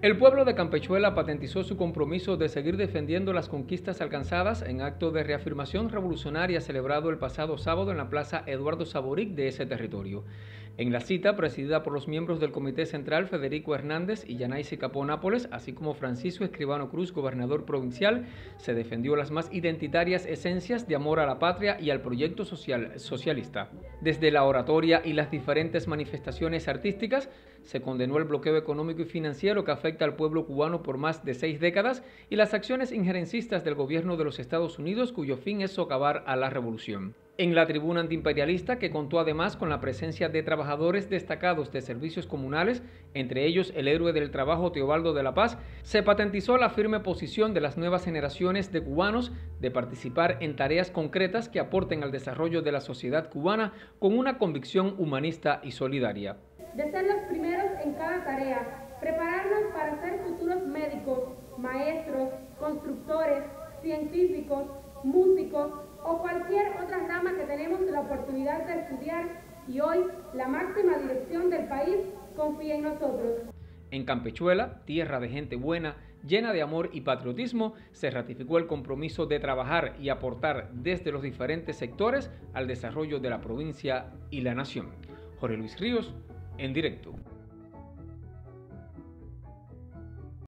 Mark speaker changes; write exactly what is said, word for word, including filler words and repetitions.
Speaker 1: El pueblo de Campechuela patentizó su compromiso de seguir defendiendo las conquistas alcanzadas en acto de reafirmación revolucionaria celebrado el pasado sábado en la Plaza Eduardo Saboric de ese territorio. En la cita, presidida por los miembros del Comité Central Federico Hernández y Yanaisi Capó Nápoles, así como Francisco Escribano Cruz, gobernador provincial, se defendió las más identitarias esencias de amor a la patria y al proyecto social socialista. Desde la oratoria y las diferentes manifestaciones artísticas, se condenó el bloqueo económico y financiero que afecta al pueblo cubano por más de seis décadas y las acciones injerencistas del gobierno de los Estados Unidos, cuyo fin es socavar a la revolución. En la tribuna antiimperialista, que contó además con la presencia de trabajadores destacados de servicios comunales, entre ellos el héroe del trabajo Teobaldo de la Paz, se patentizó la firme posición de las nuevas generaciones de cubanos de participar en tareas concretas que aporten al desarrollo de la sociedad cubana con una convicción humanista y solidaria.
Speaker 2: De ser los primeros en cada tarea, prepararnos para ser futuros médicos, maestros, constructores, científicos, músicos o cualquier otra rama que tenemos la oportunidad de estudiar y hoy la máxima dirección del país confía en nosotros.
Speaker 1: En Campechuela, tierra de gente buena, llena de amor y patriotismo, se ratificó el compromiso de trabajar y aportar desde los diferentes sectores al desarrollo de la provincia y la nación. Jorge Luis Ríos, en directo.